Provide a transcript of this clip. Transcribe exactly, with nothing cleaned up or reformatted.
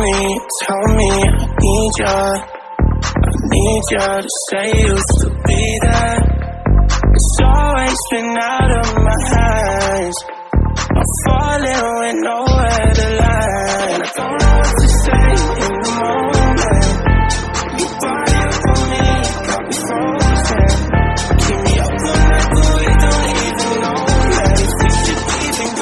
me, tell me I need ya. I need ya to say you still be there. It's always been out of my hands. I'm falling with no